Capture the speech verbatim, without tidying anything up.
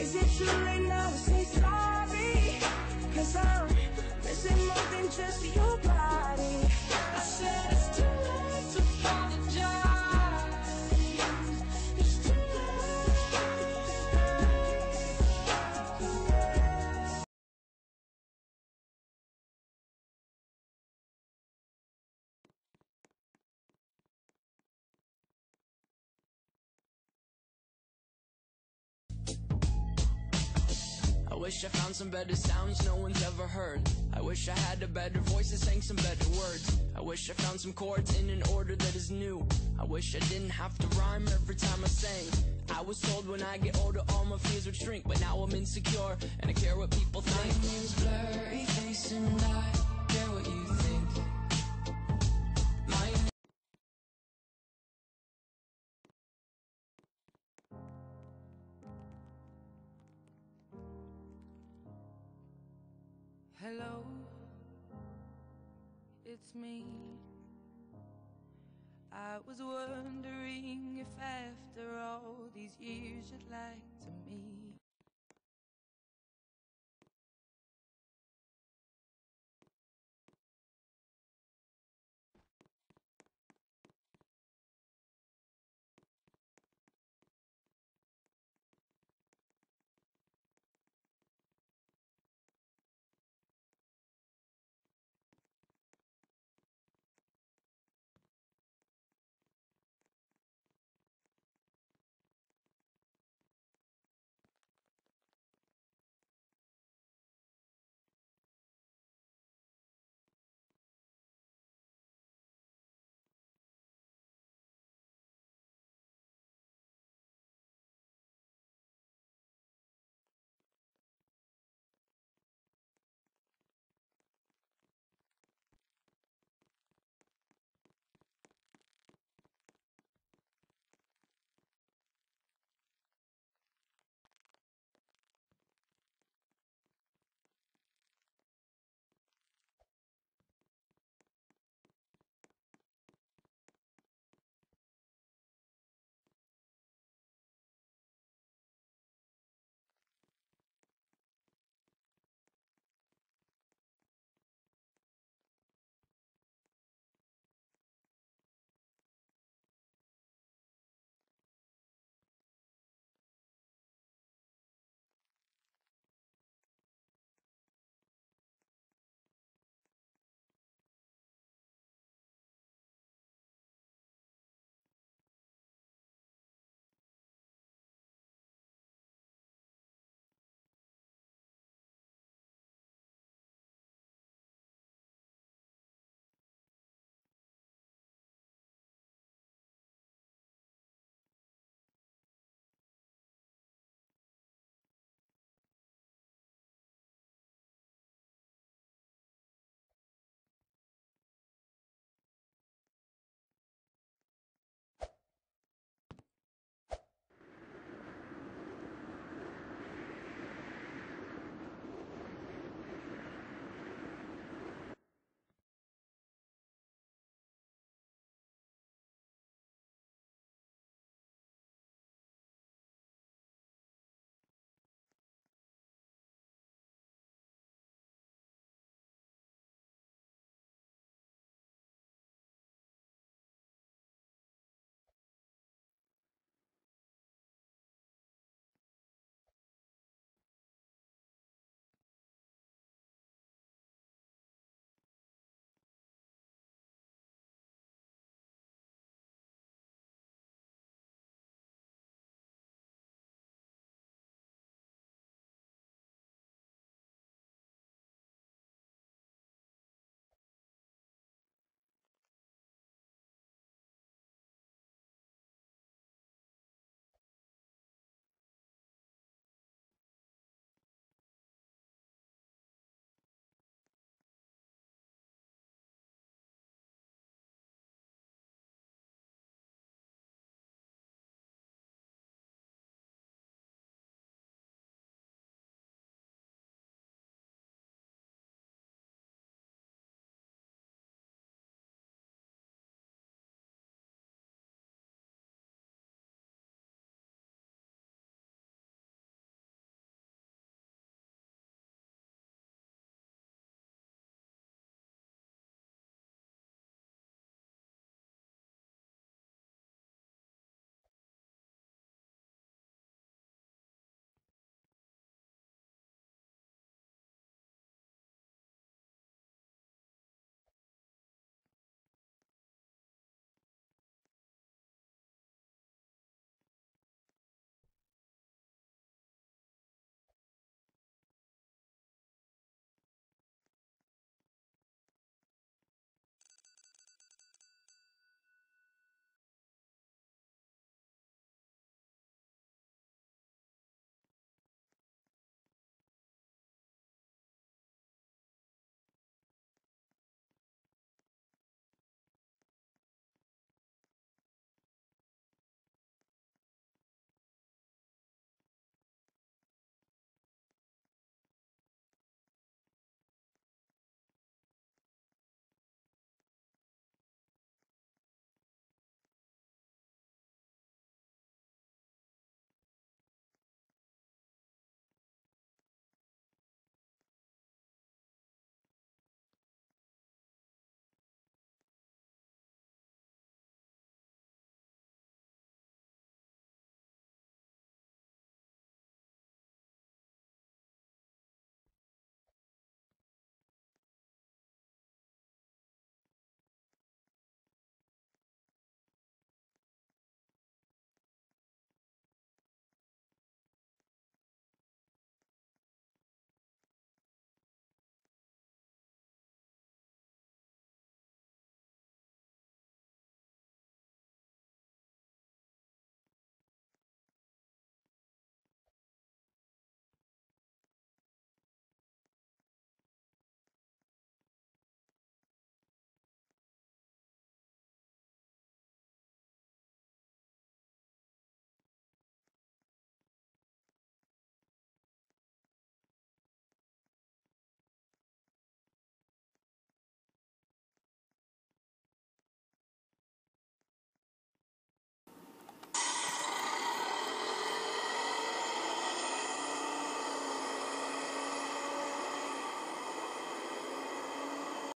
Is it too late now to say sorry? Cause I'm missing more than just your body. I said it's too late to apologize. It's too I wish I found some better sounds no one's ever heard. I wish I had a better voice that sang some better words. I wish I found some chords in an order that is new. I wish I didn't have to rhyme every time I sang. I was told when I get older all my fears would shrink, but now I'm insecure and I care what people think. my name's blurry face and I care what you think. My name Hello, it's me. I was wondering if after all these years you'd like to meet